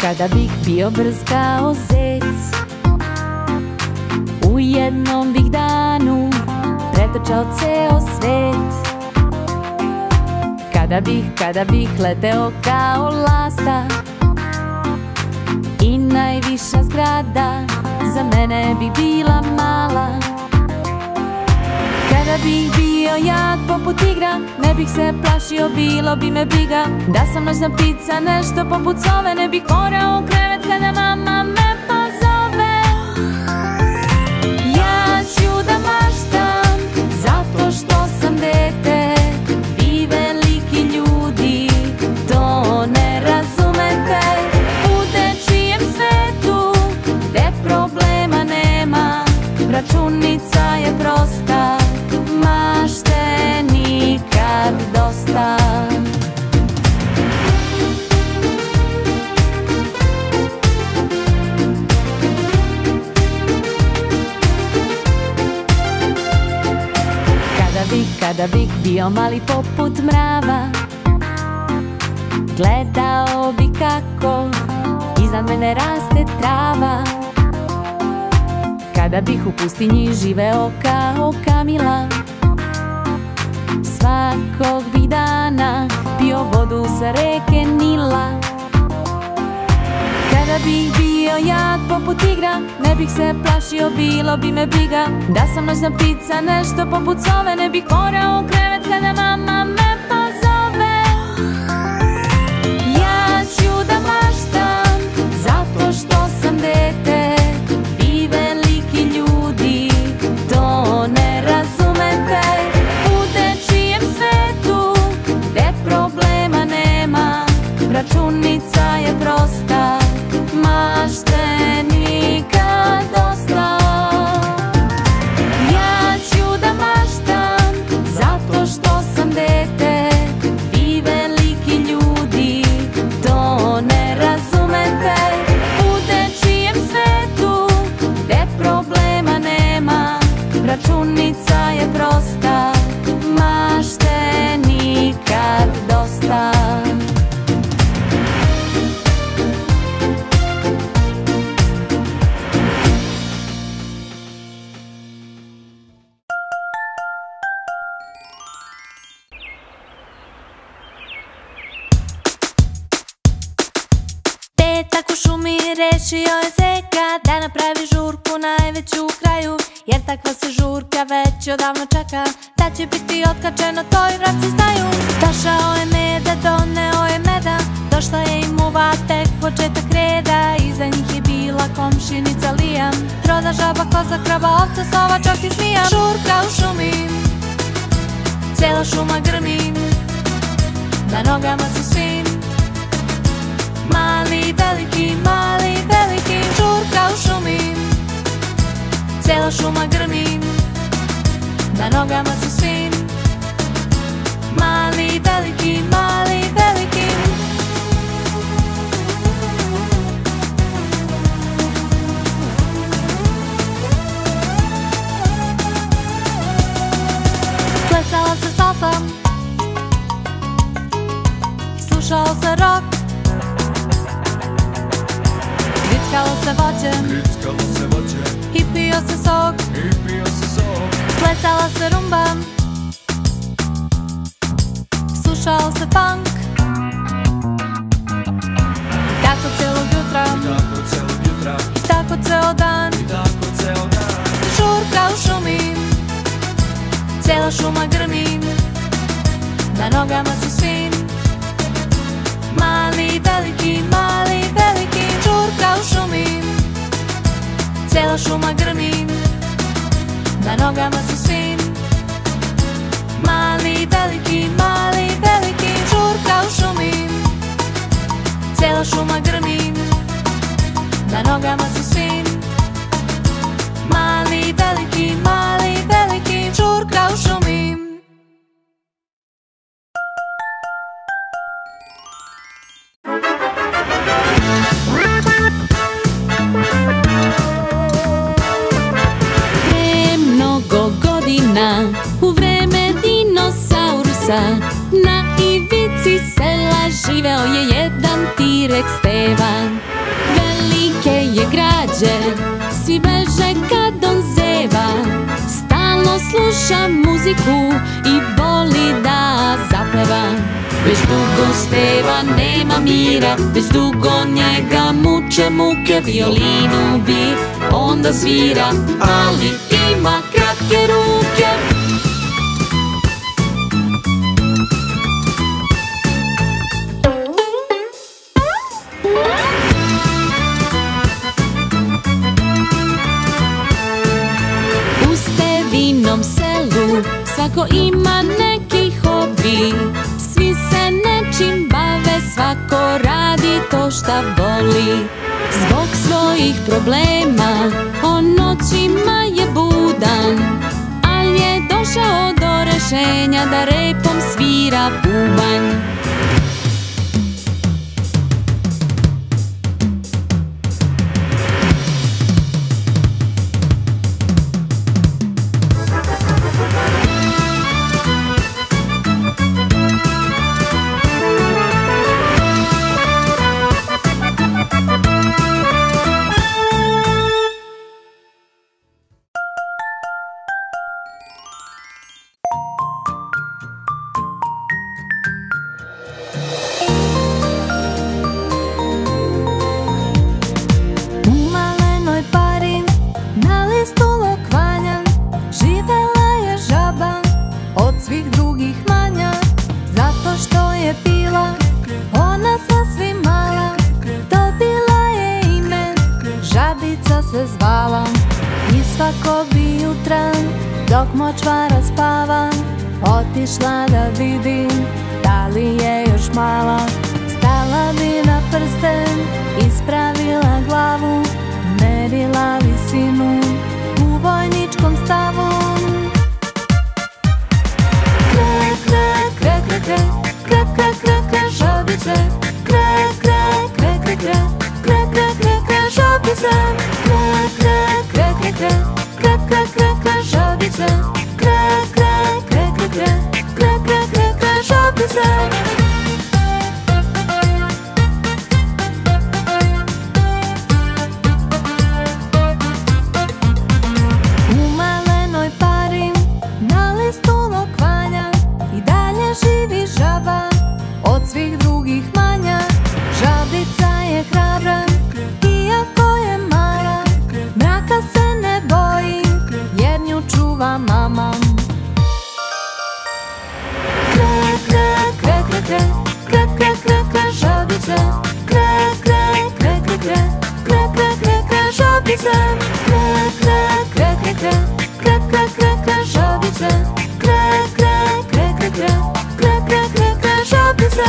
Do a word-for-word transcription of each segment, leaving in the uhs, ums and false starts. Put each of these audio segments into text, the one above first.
Kada bih bio brz kao zec, u jednom bih danu pretrčao ceo svet. Kada bih, kada bih leteo kao lasta i najviša zgrada za mene bi bila mala. Kada bih bio jak poput tigra, ne bih se plašio, bilo bi me briga. Da sam noćna ptica, nešto poput sove, ne bih morao u krevet kada mama me pozove. Ja ću da maštam, zato što sam dete. Vi veliki ljudi to ne razumete. U dečijem svetu, gde problema nema, računica je prosta, mašte nikad dosta. Kada bih, kada bih bio mali poput mrava, gledao bih kako iznad mene raste trava. Kada bih u pustinji živeo kao Kamila, svakog bih dana pio vodu sa reke Nila. Kada bih bio jak poput tigra, ne bih se plašio, bilo bi me briga. Da sam noćna ptica, nešto poput sove, ne bih morao u krevet kada mama me pozove. Ja ću da maštam, zato što sam dete. Vi veliki ljudi to ne razumete. U dečijem svetu, gde problema nema, računica je prosta, mašte nikad dosta. Ja ću da maštam, zato što sam dete. Vi veliki ljudi to ne razumete. U dečijem svetu, gde problema nema, računica je prosta, mašte nikad dosta. Petak u šumi rešio je zeka da napravi žurku najveću u kraju, jer takva se žurka već odavno čeka, da će biti otkačeno, to i vrapci znaju. Došao je meda, doneo je meda, došla je i muva, tek početak reda. Iza njih je bila komšinica Lija, roda, žaba, koza, krava, ovca, sova, čak i zmija. Žurka u šumi, cela šuma grmi, na nogama su svi, mali, veliki, mali, veliki. Žurka u šumi, cela šuma grmi, na nogama su svi, mali, veliki, mali, veliki. Plesala se salsa, slušao se rock, grickalo se voće, i pio se sok. Plesala se rumba, slušao se funk, i tako celog jutra, i tako ceo dan. Žurka u šumi, cela šuma grmi, na nogama su svi, mali, veliki, mali, veliki. Žurka u šumi, cela šuma grmi, na nogama su svi, mali, veliki, mali, veliki. Žurka u šumi, cela šuma grmi, na nogama su svi, mali, veliki, mali, veliki. Žurka u šumi. U vreme dinosaurusa na ivici sela živeo je jedan T-Rex Stevan. dođe, svi beže kad on zeva. Stalno sluša muziku i voli da zapeva. Već dugo Steva nema mira, već dugo njega muče muke. Violinu bi onda svira, ali ima kratke ruke. U Stevinom selu svako ima neki hobi. Svi se nečim bave, svako radi to šta voli. Zbog svojih problema on noćima je budan, al je došao do rešenja da repom svira bubanj. Dok močvara spava, otišla da vidim da li je još mala. Stala bi na prsten, ispravila glavu, merila visinu u vojničkom stavu. Kre, kre, kre, kre, kre, kre, kre, kre, kre, žabice. Kre, kre, kre, kre, kre, kre, kre, kre, kre, žabice. Kre, kre, kre, kre, kre, kre, kre, kre, kre, žabice. Kre, kre, kre, kre, kre, kre, kre, kre, kre, žabice. U malenoj pari na listu lokvanja i dalje živi žaba, od svih drugih manja. Žabica je hrabra, iako je mala, mraka se ne boji, jer nju čuva mama. Kre, kre, kre, kre, kre, kre, kre, kre, kre, žabice. Kre, kre, kre, kre, kre, kre, kre, kre, kre, žabice. Kre, kre, kre, kre, kre, kre, kre, kre, kre, žabice. Kre, kre, kre, kre, kre, kre, kre, kre, kre, žabice.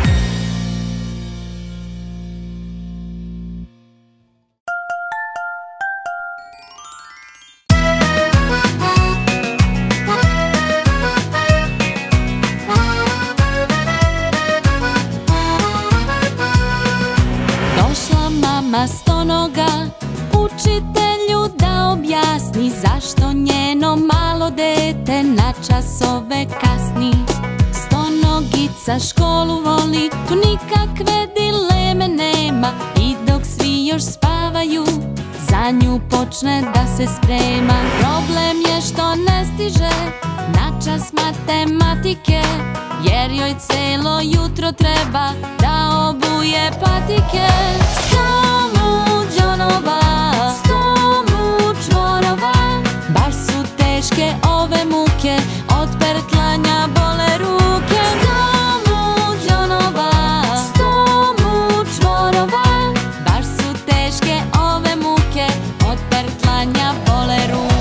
Mama stonoga učitelju da objasni zašto njeno malo dete na časove kasni. Stonogica školu voli, tu nikakve dileme nema, i dok svi još spavaju za nju počne da se sprema. Problem je što ne stiže na čas matematike, jer joj celo jutro treba da obuje patike. Sto mu đonova, sto mu čvorova, baš su teške ove muke, od pertlanja bole ruke. Sto mu đonova, sto mu čvorova, baš su teške ove muke, od pertlanja bole ruke.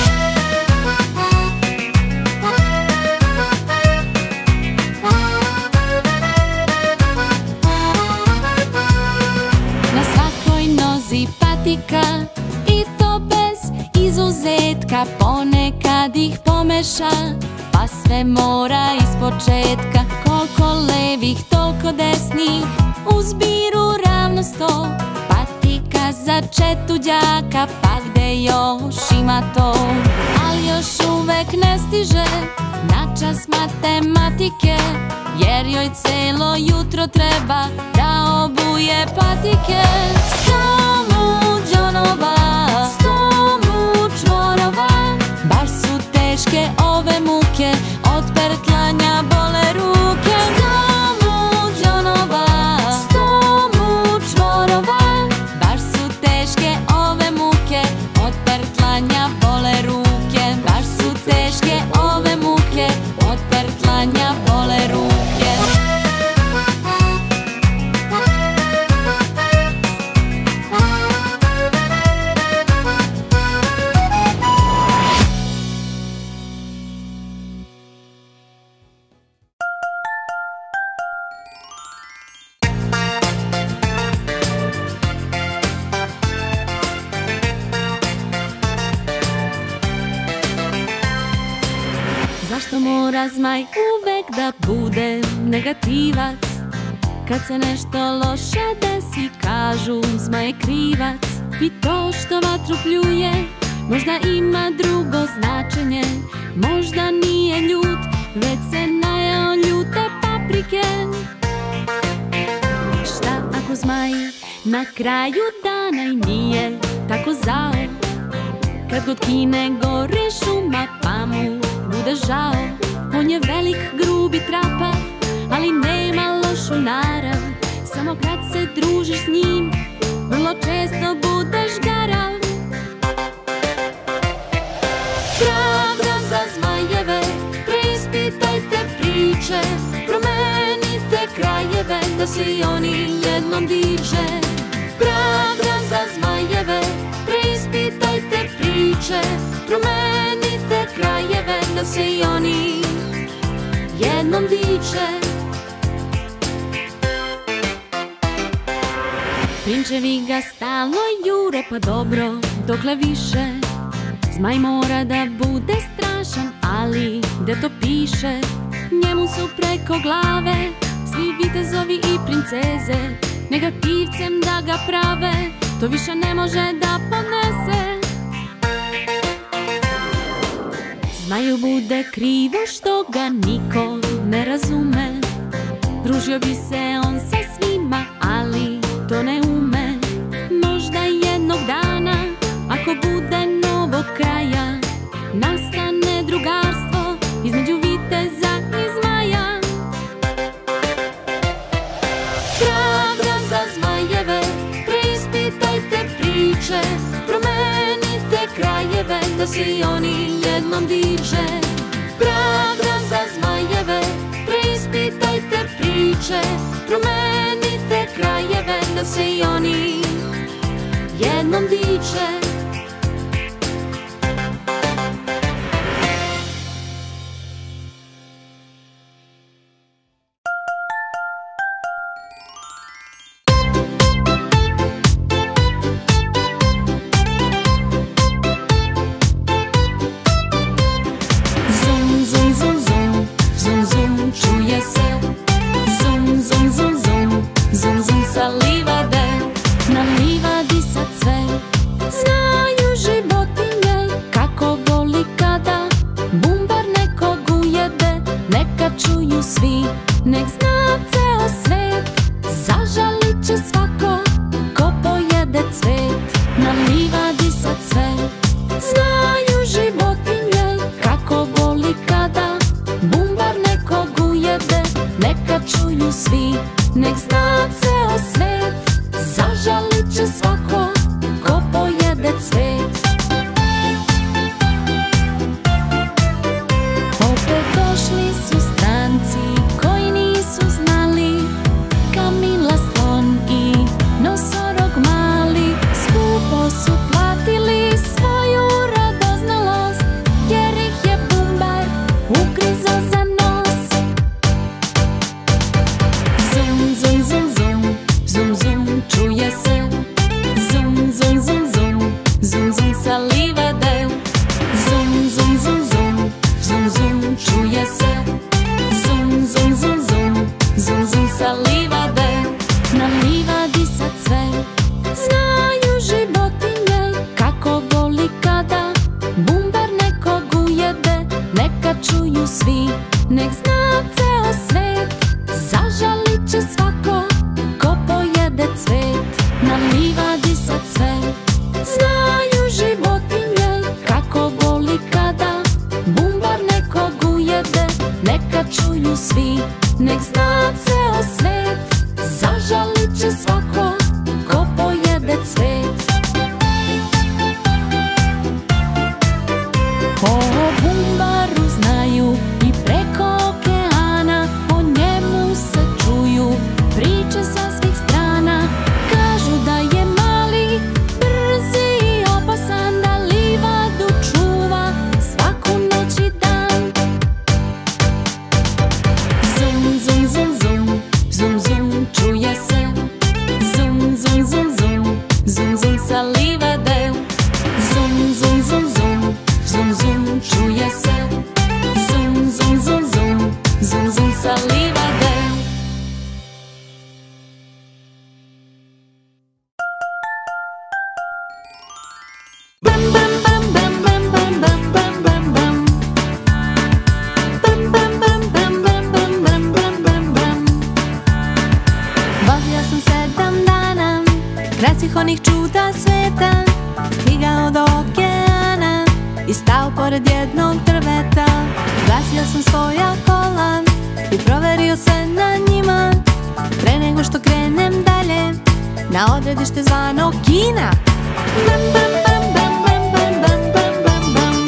Patika, i to bez izuzetka, ponekad ih pomeša, pa sve mora ispočetka. Koliko levih, toliko desnih, u zbiru ravno sto. Patika za četu đaka, pa gde još ima to. Al još uvek ne stiže na čas matematike, jer joj celo jutro treba da obuje patike. Sto mu đonova, džonova, sto mu čvorova. Baš su teške ove muke, od pertlanja bole ruke. Sto mu džonova, sto mu čvorova. Baš su teške ove muke, od pertlanja bole ruke. Baš su teške ove muke, od pertlanja bole ruke. Zašto mora zmaj uvek da bude negativac? Kad se nešto loše desi, kažu zmaj je krivac. I to što vatru pljuje, možda ima drugo značenje. Možda nije ljut, već se najeo ljute paprike. Šta ako zmaj na kraju dana i nije tako zao? Kad god kine gore šuma, pa mu bude žao. On je velik, grubi, trapav, ali nema lošu narav. Samo kad se družiš s njim, vrlo često budeš garav. Pravda za zmajeve, preispitajte priče. Promenite krajeve, da se i oni jednom diče. Pravda za zmajeve, preispitajte priče. Promenite krajeve, da se i oni jednom diče. Prinčevi ga stalno jure, pa dobro, dokle više. Zmaj mora da bude strašan, ali gde to piše? Njemu su preko glave svi vitezovi i princeze. Negativcem da ga prave, to više ne može da podnese. Zmaju bude krivo što ga niko ne razume. Družio bi se on sa svima, ali to ne ume. Možda jednog dana, ako bude novog kraja, nastane drugarstvo između viteza i zmaja. Pravda za zmajeve, preispitajte priče. Promenite krajeve, da se i oni jednom diče. Pravda za zmajeve, preispitajte priče. Promenite krajeve, da se i oni jednom diče. neka čuju svi, nek zna ceo svet, zažalit će svako ko pojede cvet. Ko o bumbaru znaju i preko okeana, o njemu se čuju priče sa svih strana. Kažu da je mali, brzi i opasan, da livadu čuva svaku noć i dan. Zum, zum, zum, zum, zum, zum, čuje se. Zum, zum, zum, zum, zum, zum sa livade. Zum, zum, zum, zum, zum, zum, čuje se. Zum, zum, zum, zum, zum, zum sa livade. Bam, bam, bam, bam, bam, bam, bam, bam, bam, bam. Bam, bam, bam, bam, bam, bam, bam, bam, bam, bam. Vozio sam sedam dana kraj svih onih čuda sveta, stigao do okeana i stao pored jednog drveta. Gasio sam svoja kola i proverio se na njima, pre nego što krenem dalje na odredište zvano Kina. Bam, bam, bam, bam, bam, bam, bam, bam, bam, bam.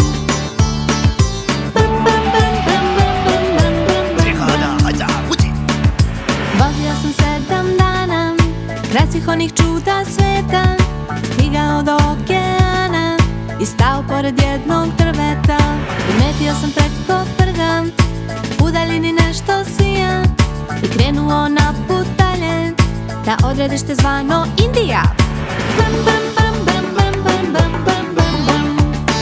Bam, bam, bam, bam, bam, bam, bam, bam, bam. Vozio sam sedam dana kraj svih onih čuda sveta, stigao do okeana i stao pored jednog drveta. Primetio sam preko trga u daljini nešto sija i krenuo na put dalje na odredište zvano Indija. Bam, bam, bam, bam, bam, bam, bam, bam, bam, bam.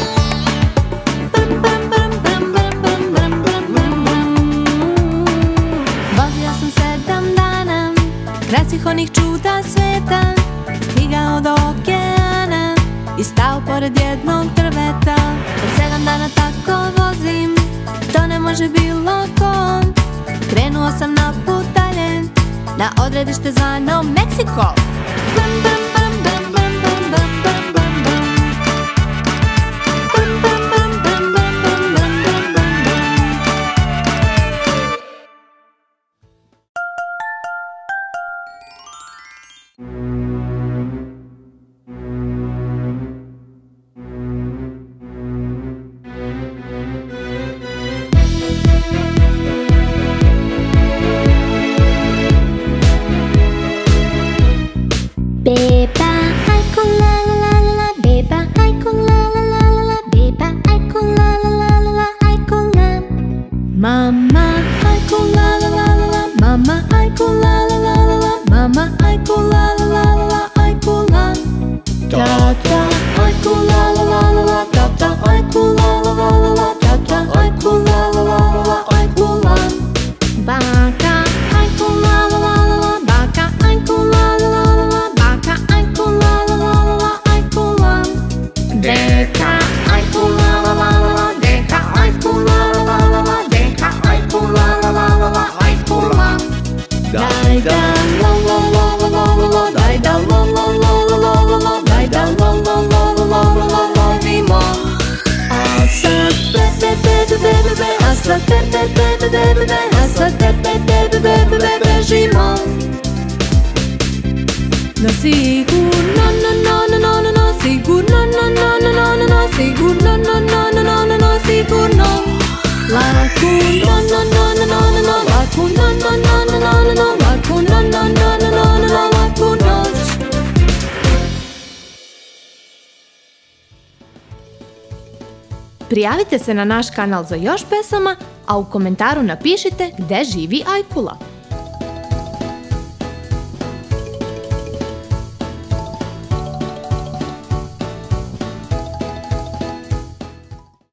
Bam, bam, bam, bam, bam, bam, bam, bam, bam, bam. Vozio sam sedam dana kraj svih onih čuda sveta, stigao do okeana i stao pored jednog drveta. Od sedam dana tako vozim, to ne može bilo ko. Krenuo sam na put dalje na odredište zvano Meksiko. Bam, bam, bam, bam, bam, bam, bam, bam, bam, bam. Bam, bam, bam, bam, bam, bam, bam, bam, bam, bam. Beba, ajku la la la la la, beba, ajku la la la la la, beba, ajku la la la la la, ajku la. Mama, ajku la la la la la, mama, ajku la la la la la, mama, ajku la la la la la, ajku la. Tata, ajku la la la la la, tata, ajku la la la la la, tata, ajku la la la la la, ajku la. Baka, ajku la la la la la, baka, ajku la la la la la, baka, ajku la la la la la, ajku la. Deka, ajku la la la la la, deka, ajku la la la la la, deka, ajku la la la la la, ajku la. Daj da la la la la la la la, daj da la la la la la la la, daj da la la la la la la la, lovimo. A sad be be be be be be, a sad be be be be be be, a sad be be be be be be, bežimo. No sigurno, no no no no no no, sigurno, no no no no no no, sigurno, no no no no no no, sigurno. Laku, no no no no no no no, laku, no no no no no no no, laku, no no no no no no no, laku noć. Prijavite se na naš kanal za još pesama, a u komentaru napišite gde živi Ajkula.